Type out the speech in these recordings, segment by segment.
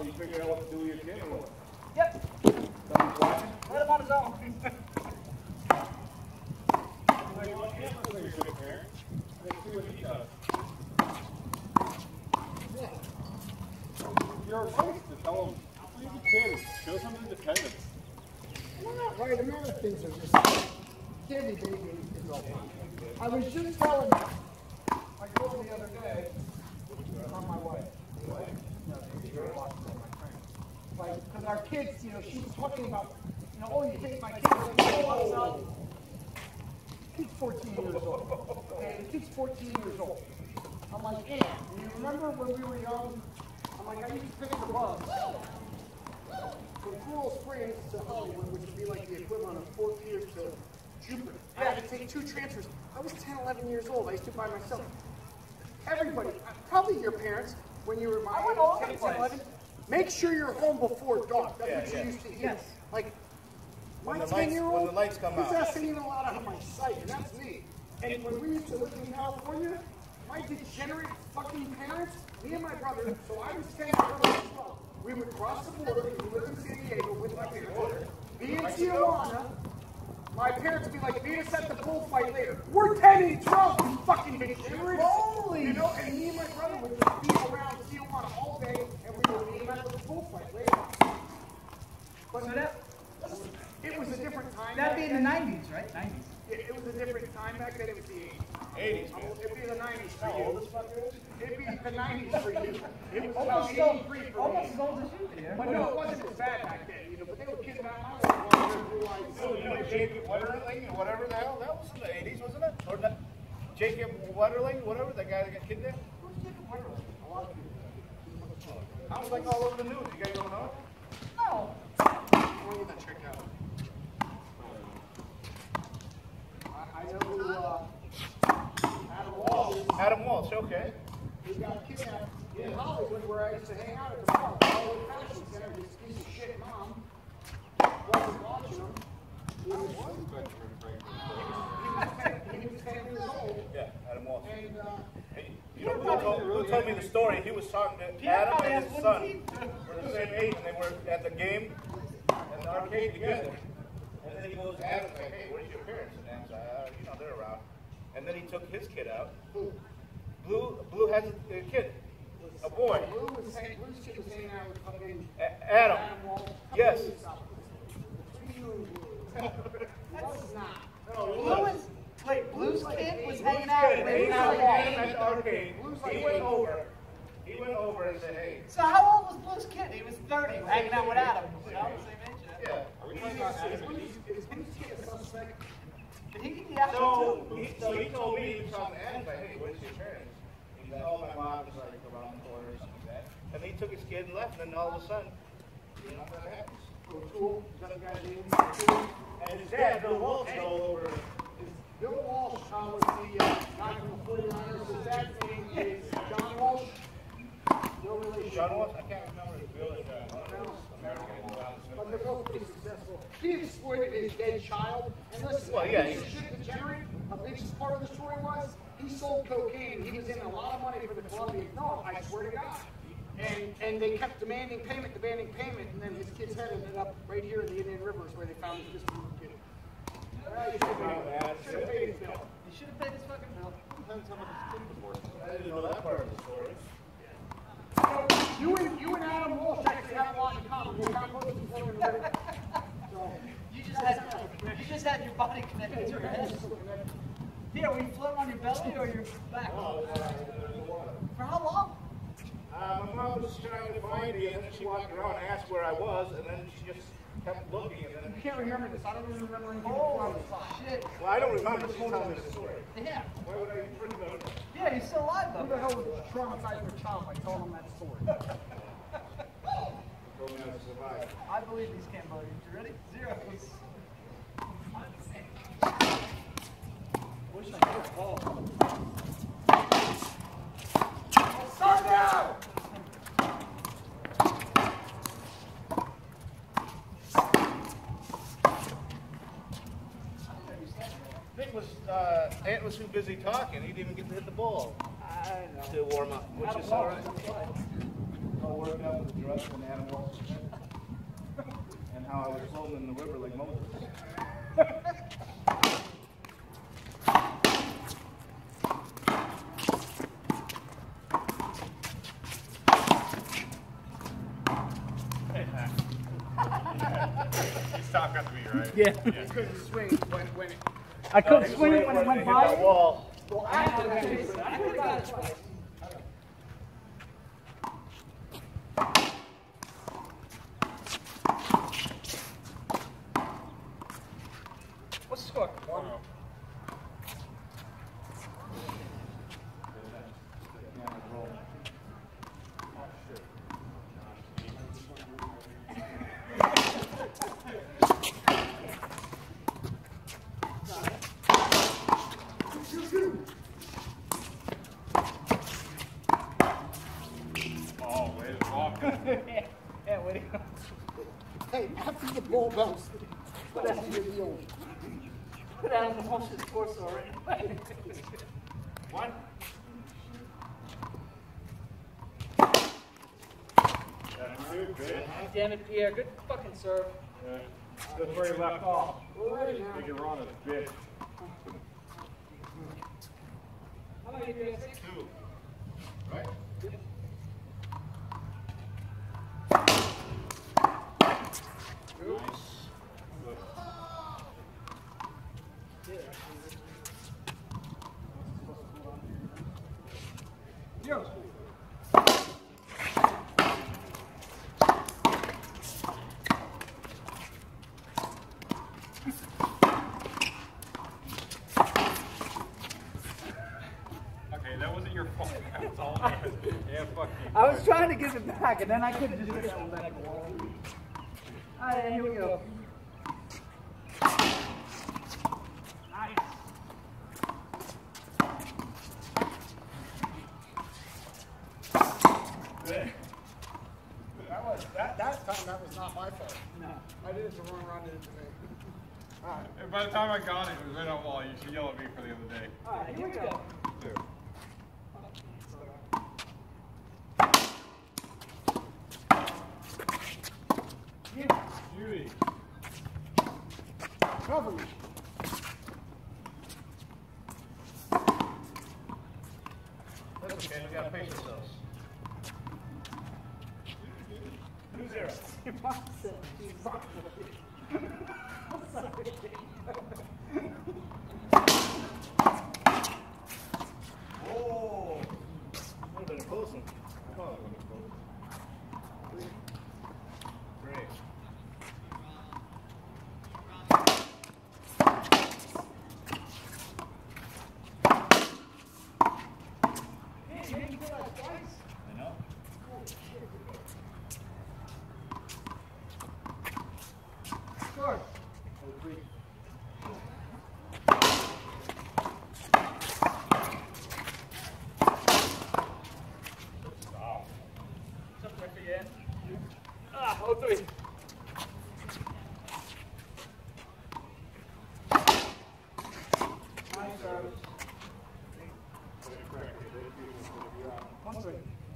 So you figured out what to do with your kid or what? Yep. Someone's watching? Let him on his own. Like, well, yeah, I'm a good parent. Let's see what he does. You're right to tell him, leave the kid, show some independence. Well, right, a lot of things are just candy baby is all fun. I was just telling my girl the other day, not my wife, no, you're watching on my friend. Like, because our kids, you know, she was talking about, you know, oh, you hate my kids. Like, oh, the kid's 14 years old. Okay, the kid's 14 years old. I'm like, Aunt, you remember when we were young? I'm like, I used to pick the bugs. From Coral Springs to Hollywood, which would be like the equivalent of Fort Pierce to Jupiter. I had to take 2 transfers. I was 10, 11 years old. I used to by myself. Everybody, probably your parents, when you were my age, 10, 11, make sure you're home before dark. That's what you used to hear. Yes. Like, my 10-year-old, when the lights come out. his ass ain't even allowed out of my sight, and that's me. And when we used to live in California, my degenerate fucking parents, me and my brother, so I was 10 years old as well. We would cross the border, we lived in San Diego with my parents, be in Tijuana. My parents would be like, meet us at the bullfight later. We're 10 and 12, you fucking degenerates. Holy! You know, and me and my brother would just be around Tijuana all day, and we would meet at the bullfight later. But So that, it was a different time. that'd be in the 90s, right? 90s. It was a different time back then. It was the 80s. 80s, man. It'd be the 90s for you. It'd be the 90s for you. It was Almost about 83 for me. almost as old as you, yeah. But no, it wasn't as bad back then, you know. But they were kids out my life. So, you know, Jacob Wetterling, or whatever the hell, that was in the 80s, wasn't it? Or not? Jacob Wetterling, whatever, the guy that got kidnapped? Who's Jacob Wetterling? A lot of people. I was like all over the news. You guys don't know? No. I want you to check out. I know who Adam Walsh is. Adam Walsh, okay. He got kidnapped in Hollywood, where I used to hang out at the park. Hollywood Fashion Center. This piece of shit mom wasn't watching him. He was 10 years old. Yeah, Adam Walsh. And You know, who told me the story? He was talking to Adam and his son. Were the same age, and they were at the game, at the arcade together. And then he goes, Adam's like, hey, where's your parents? And Adam's like, you know, they're around. And then he took his kid out. Blue has a kid, a boy. Blue's kid was hanging out with fucking Adam. Walsh. Yes. That's not. Blue is, wait, Blue's kid was hanging out Hanging with out with Adam. Adam at the arcade. He went over. He went over and said, hey. So how old was Blue's kid? He was 30, hanging out with Adam. You know, same age. Yeah. Is Blue's kid a suspect? Did he get the actual So he told me, he was talking to Adam, like, hey, where's your parents? He's like, oh, my mom is like around the corner or something like that. And then he took his kid and left, and then all of a sudden, you know, that happens. O'Toole, is that the guy's name? O'Toole. And his dad, Bill Walsh, all over. Bill Walsh was the guy from the 49ers. His dad's name is John Walsh. No relation. John Walsh? I can't remember his Bill is But they're both pretty successful. He exploited his dead child. And listen, Well, yeah, the shit degenerate, a big part of the story was he sold cocaine. He was in a lot of money for the Columbia. No, I swear to God. And they kept demanding payment, and then his kid's head ended up right here in the Indian Rivers where they found his disappeared kid. Should have paid his bill. He should have paid his fucking bill. I didn't know that part of the story. So, you and Adam Walsh actually have a lot in common. We're kind of close to each other. So, You just had your body connected to your head. Here, were you floating on your belly or your back? For how long? My mom was trying to find me, and then she walked around and asked where I was, and then she just kept looking. And then, you can't remember this. I don't even remember anything. Oh, shit. well, I don't remember. She told me the story. Yeah. Why would I remember? Yeah, he's still alive, Who though. the hell was traumatized their child by telling them that story? Told me how to survive. I believe these Cambodians. You ready? Zeros. Wish I could have called. Start now! Ant was too busy talking. He didn't even get to hit the ball I know. to warm up, which is all right. Oh, all worked out with the dress when Adam Walsh was there. And how I was floating in the river like Moses. You stopped got to me, right? Yeah. Couldn't swing when it. I couldn't swing it when it went by. Wall. Well, I could have got it twice. What's the score? 1-0. Oh, way to walk. Yeah, what do you Hey, after the ball bounces, what else do you deal? put out the motion course already? One. Good. Damn it, Pierre. Good fucking serve. That's where he left off. All right now. Think you're on his bitch. How about you, Pierre? 2. Right? Yo. Okay, that wasn't your fault. That was all mine. Yeah, fuck you. I was trying to give it back, and then I couldn't just get that one back. All right, here we go. Nice. That time that was not my fault. No. I did it to run around into me. All right. And by the time I got it, it was right on the wall. You should yell at me for the other day. All right, here we go. Judy. Cover me. That's okay, we gotta pace ourselves. 2-0. Oh, would have been a close one. Oh, great. I know. Score. Ah, 0-3. Nice service. 1-3.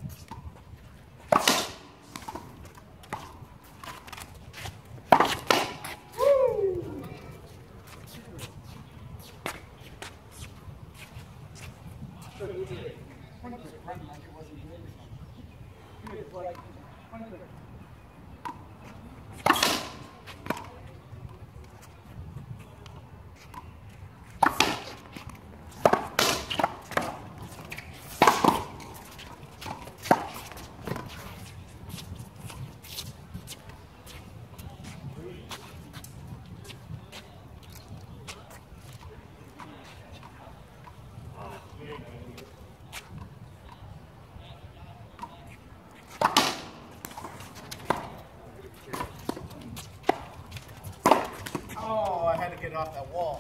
Oh, I had to get off that wall.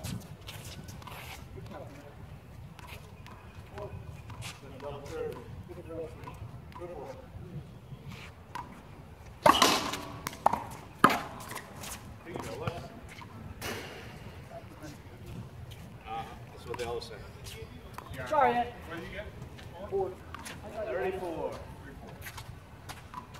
That's what they always say. Sorry, Ed. What did you get? 34.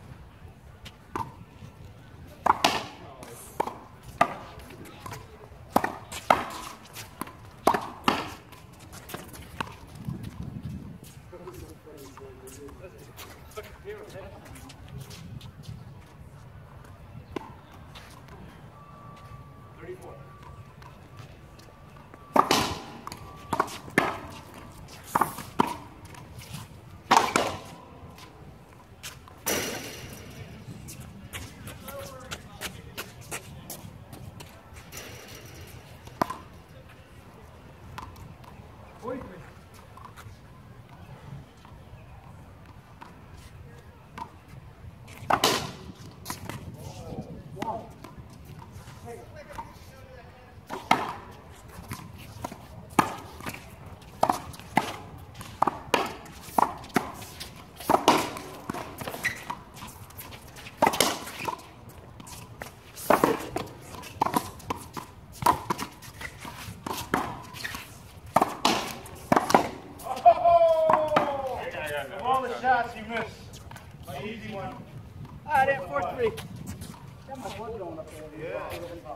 you missed. My easy one. All right, at 4-3. Got my blood going up there. Yeah.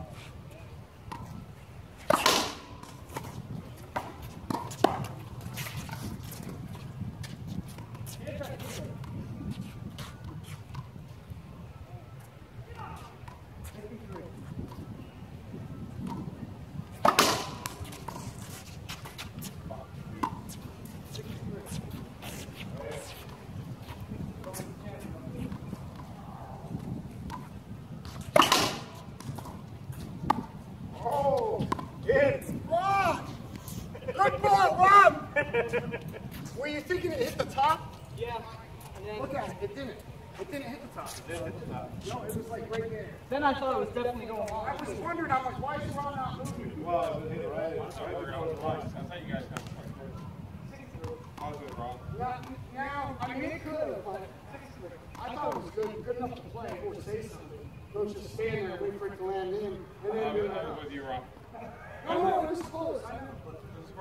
Good ball, Rob! Were you thinking it hit the top? Yeah. Look at it, it didn't. It didn't hit the top. No, it was like right there. Then I thought it was definitely going I on. was wondering how much, why is Ron not moving? Well, it was either right. I thought you guys had a point first. I was with Rob. Now, I mean, it could have, but I thought it was good enough to play or say something. Don't just stand there and wait for it to land in. And I then was with you, Rob. no, it was close. I know, but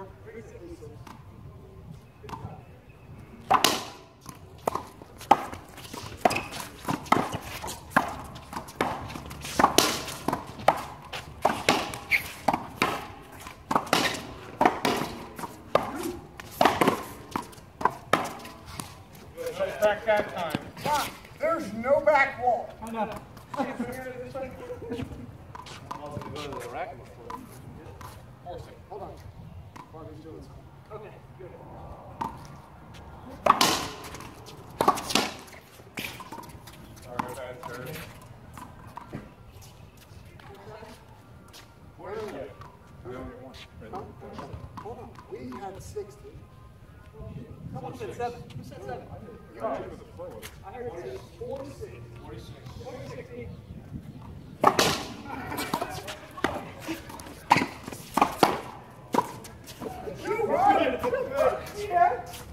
Back that time. there's no back wall. I know. I was going to go to the rack before. Force it. Hold on. Barbie's doing something. Okay, good. Sorry about that, sir. Where are you? We only get one. Huh? Hold on. We had 60. Someone said 7. Who said 7? Oh, look at the flow. I heard it said 46. 46 each. You run! Yeah.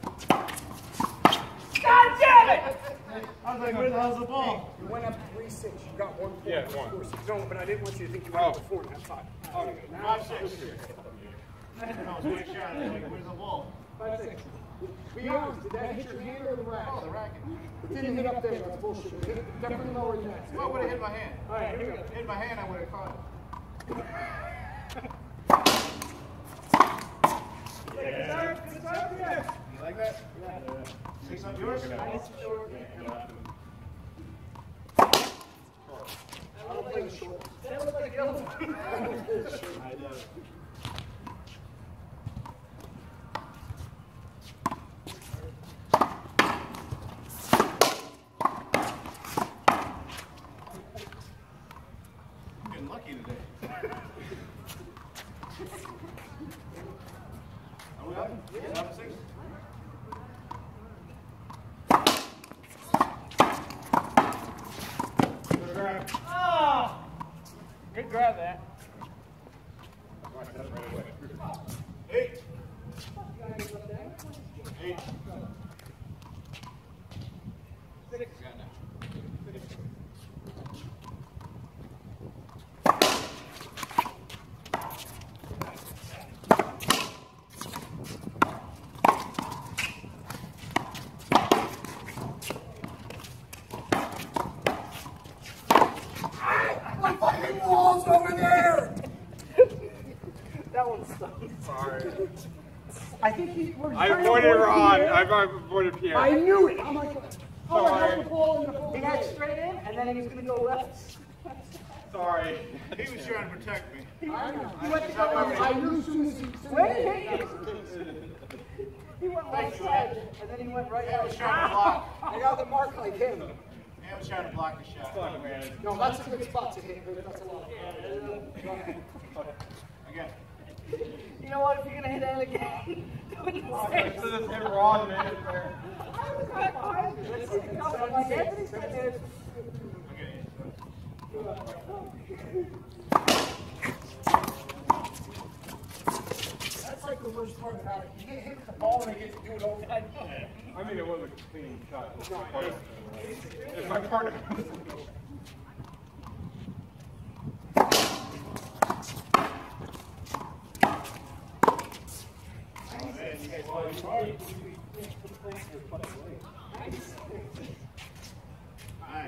God damn it! I was like, where the hell's the ball? You went up 3-6. You got 1 point. Yeah, one. No, but I didn't want you to think you went up to 4 and that's 5. Oh, 5-6. I was waiting shot. I was like, where's the ball? 5-6. Be honest, did that hit your hand or the rack? Oh, the racket. It didn't hit up there. That's bullshit. It hit definitely lower than that. Well, it would have hit my hand. All right, here we go. Hit my hand, I would have caught it. Good start, good start, yeah. You like that? Yeah. 6 up yours? Nice short. I don't play short. That looks like yellow. I know. I'm getting lucky today. Are we up? 7-6? Oh! Good grab that. 8. 8. 6. My fucking wall's over there! That one stuck. sorry. I think he was I trying to avoided avoid Ron. Pierre. I avoided Pierre. I knew it. I'm like, oh, I got the ball in the ball. He got straight in, and then he was going to go left. Sorry. He was trying to protect me. He went to go left. I knew as soon as he Where did he hit you? He went left side, and then he went right I was side. trying to block. I got the mark like him. I was trying to block the shot. Fuck, man. No, that's a good spot to hit, but that's a lot. Again. You know what? If you're going to hit that again, do it This is hit Ron, man. I was right behind you. Let's see it come. I'm like, Anthony said there's... That's like the worst part about it. You get hit the ball and they get to do it all the time. I mean, it was a clean shot. It's my partner. Nice.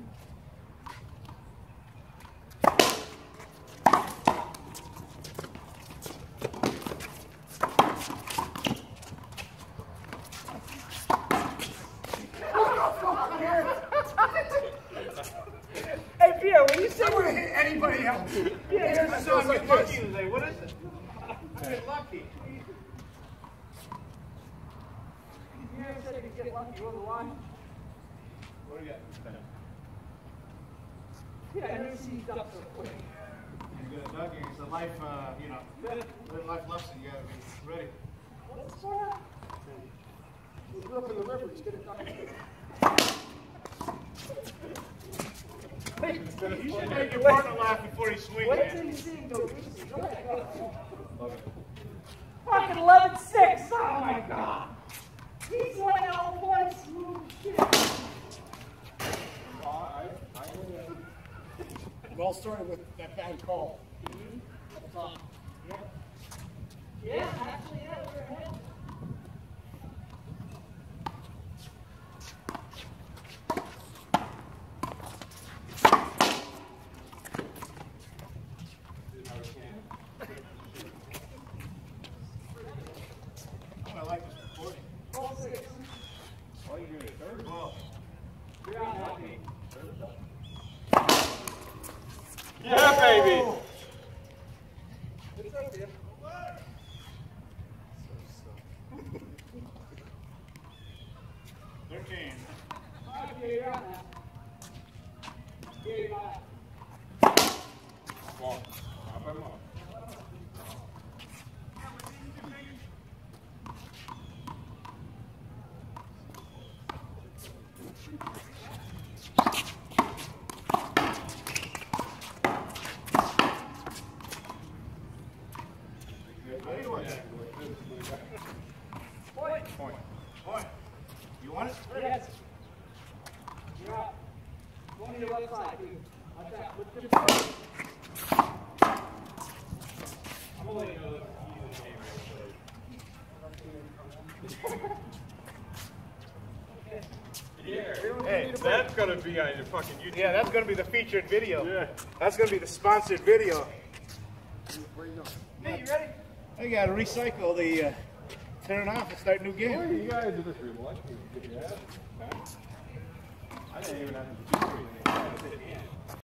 Hey, Pierre, when you say I would have hit anybody else. Pierre, I saw him get lucky today. What is it? I get lucky. Pierre said you get lucky on the line. What do you got? Yeah, I never see you duck so quick. You're good at ducking. It's a life, you know, life lesson. You gotta be ready. What's going on? You grew up in the river, he's gonna die. You should make your partner laugh before you swing, Wait till man. you see him go easy. Go ahead, go. Fucking 11-6. Oh my god. He's winning all points. Shit. Well, started with that bad call. Yeah, actually, yeah, we're ahead. I like this recording. 12-6. Oh, you're doing third? Well, You're out lucky. Yeah, baby. It's over here. 13. Okay, you're out now. Yeah, you're out. Come on. Up him up. What do you want? Point. Point. You want it? Yes. You're out. Going to your left side, dude. Watch out. Look to the I'm gonna let you know that he's in the game. Hey, That's gonna be on your fucking YouTube. yeah, that's going to be the featured video. Yeah. That's going to be the sponsored video. Hey, you ready? I got to recycle the, turn it off and start a new game. You guys are just reluctant to get your ass. I didn't even have to do anything.